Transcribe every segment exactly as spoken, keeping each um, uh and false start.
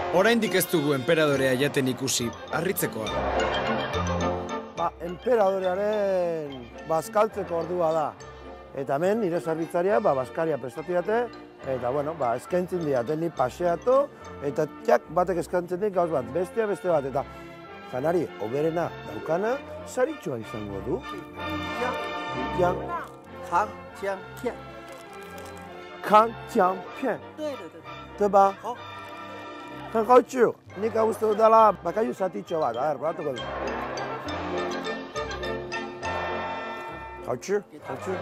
Oraindik ez dugu enperadorea jaten ikusi, harritzekoa. Ba, enperadorearen bazkaltzeko ordua da. Eta hemen, nire zerbitzaria, ba, bazkaria prestatu dute, eta, bueno, ba, eskaintzen diaten ni paseatu, eta txak batek eskaintzen dik gauz bat, bestea beste bat, eta janari, oberena daukana, saritxua izango du. Yang, han, tian, tian. Kan, tian, pian. 对吧？好。很好吃，nik uste dut dela bakaiu zatitxo bat, a ber, probatuko du. 好吃，好吃。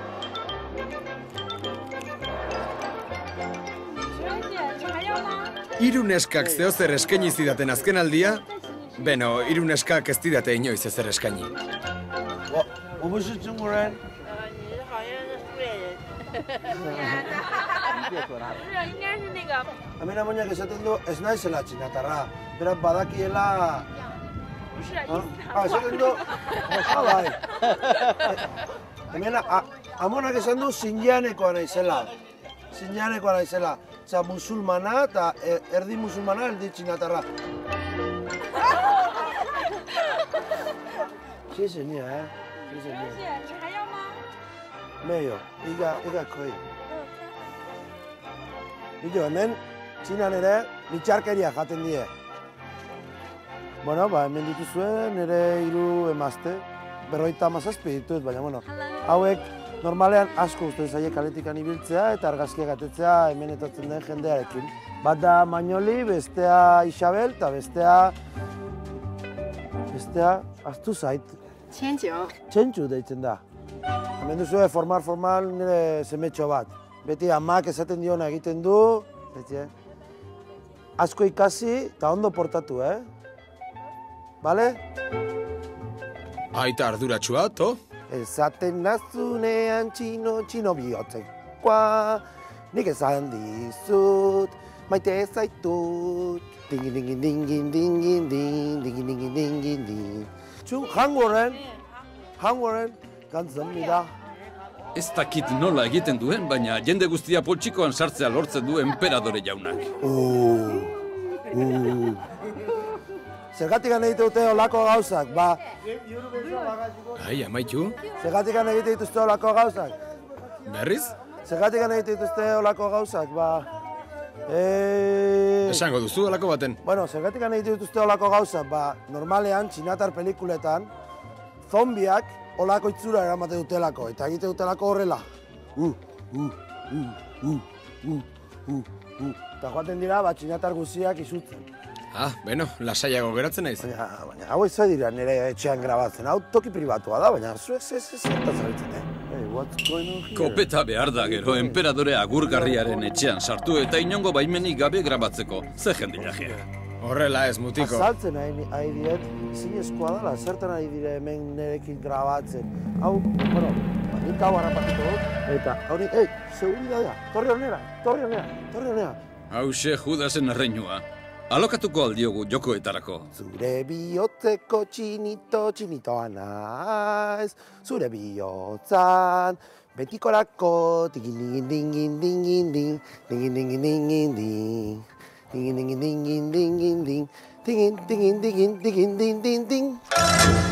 Hiru neskak zeozer eskaini zidaten azkenaldia, beno, hiru neskak ez didate inoiz ezer eskaini. 我我不是中国人。 你好像是苏联人。不是，应该是那个。 Hemen amoinak esaten du ez naizela txinatarra, beraz badakiela... 不是， Ah, esaten du... Ah, bai. Hemen amonak esan du Xinjianekoa naizela. Xinjianekoa naizela. Osa, musulmana eta erdi musulmana, erdi txinatarra. 谢谢你，哎，谢谢你。 谢谢，你还要吗？ 没有，一个一个可以。Bilo, hemen, Txinan ere, mitxarkeria jaten die. Bueno, ba, hemen dituzue, nire hiru emazte, berroita hamazazpi ditut, baina, bueno, hauek normalean asko uste zaie kaletikan ibiltzea eta argazkiak atetzea hemen etortzen den jendearekin. Bat da Mañoli, bestea Isabel, eta bestea... bestea, aztu zait. Txentxo. Txentxu deitzen da. Hemen duzue formal, formal nire semetxo bat. Beti amak esaten diona egiten du, beti, eh? Asko ikasi eta ondo portatu, eh? Bale? Aita arduratsua, to? Esaten nazunean txino, txino bihotzekoa, nik esan dizut, maite zaitut. Dingin, dingin, dingin, dingin, ding, dingin, dingin, dingin, ding. Txu, hangoren, hangoren, gantzen da. Ez dakit nola egiten duen, baina jende guztia poltsikoan sartzea lortzen du enperadore jaunak. Uh, uh. Zergatik egite dute olako gauzak, ba... Ai, amaitu. Zergatik egite dituzte olako gauzak. Berriz? Zergatik egite dituzte olako gauzak, ba... Eh... Esango duzu olako baten. Bueno, zergatik egite dituzte olako gauzak, ba... Normalean, txinatar pelikuletan, zombiak olako itzura eramate dutelako, eta egite dutelako horrela. Uh, uh, uh, uh, uh, uh, uh. Eta joaten dira, ba, txinatar guziak izutzen. Ah, beno, lasaiago geratzen naiz. Baina, baina, hau ez dira nire etxean grabatzen, hau toki pribatua da, baina zu ez ez ez zertaz abitzen, eh? Hey, what's going on here? Kopeta behar da gero, enperadore agurgarriaren etxean sartu eta inongo baimenik gabe grabatzeko. Ze jendilagia. Horrela ez, mutiko. Azaltzen ari diet, zinezkoa dela, zertan ari dire hemen nirekin grabatzen. Hau, bueno, nik hau harrapatuko dut, eta hau nik, ei, seguridadea, torri honera, torri honera, torri honera. Hauxe Judasen erreinua. Alokatuko aldiogu jokoetarako. Zure bihotzeko txinito, txinitoa naiz, zure bihotzan, betikorako, tigin dingin dingin ding, dingin dingin dingin ding. Ding ding ding ding ding ding ding ding ding ding ding ding ding ding ding